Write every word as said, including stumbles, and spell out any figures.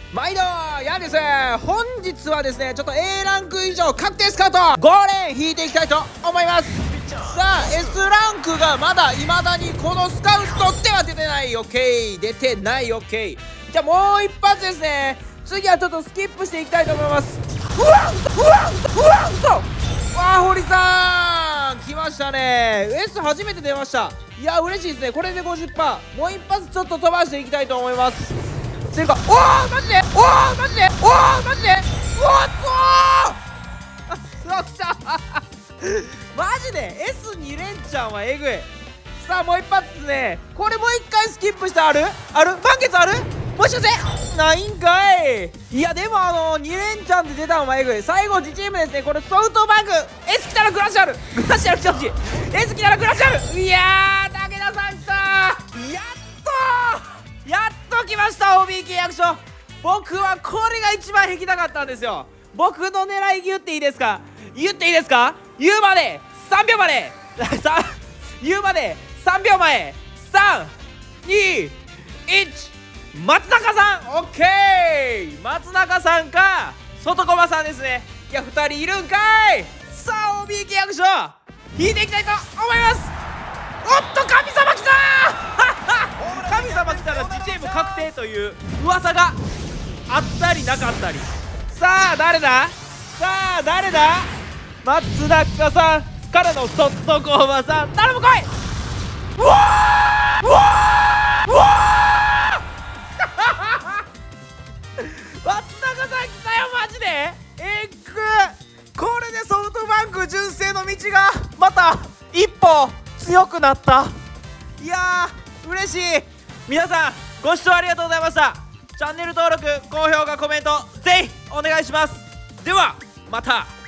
毎度やです。本日はですね、ちょっと エー ランク以上確定スカウトご連引いていきたいと思います。さあ エス ランクがまだ未だにこのスカウトっては出てない。 OK 出てない。 OK じゃあもう一発ですね。次はちょっとスキップしていきたいと思います。ふわんとふわんとふわんとわあ、堀さん来ましたね。 S 初めて出ました。いや嬉しいですね。これで ごじゅっパーセント、 もう一発ちょっと飛ばしていきたいと思います。っていうか、おーマジで、おーマジで、おーマジで、おーっとーうわ来たマジで エスに 連チャンはえぐい。さあもう一発ですね。これもう一回スキップしてあるある満月あるもしかしてないんかい。いやでもあのに連チャンで出たのもえぐい。最後自チームですね。これソフトバンク S 来たらグラシャルグラシャル来てほしい。 S 来たらグラシャル。いやー武田さん来たー。やっとーやっと来ました。 オービー 契約書。僕はこれが一番引きたかったんですよ。僕の狙い言っていいですか言っていいですか言うまでさんびょうまで言うまでさんびょうまえさんにいち松中さん。オッケー松中さんか外駒さんですね。いやふたりいるんかい。さあ オービー 契約書引いていきたいと思います。おっと神様来たー神様来たら自チーム確定という噂があったりなかったり。さあ誰ださあ誰だ松中さんからの外駒さん頼む来いうわーうわーうわー松中さん来たよマジでえっぐこれでソフトバンク純正の道がまた一歩強くなった。いやー嬉しい。皆さんご視聴ありがとうございました。チャンネル登録高評価コメントぜひお願いします。ではまた。